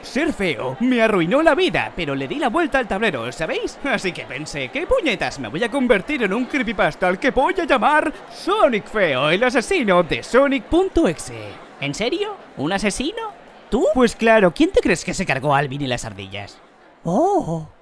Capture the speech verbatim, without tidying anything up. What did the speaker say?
Ser feo me arruinó la vida, pero le di la vuelta al tablero, ¿sabéis? Así que pensé, ¿qué puñetas? Me voy a convertir en un creepypasta al que voy a llamar Sonic Feo, el asesino de Sonic.exe. ¿En serio? ¿Un asesino? ¿Tú? Pues claro, ¿quién te crees que se cargó a Alvin y las ardillas? Oh.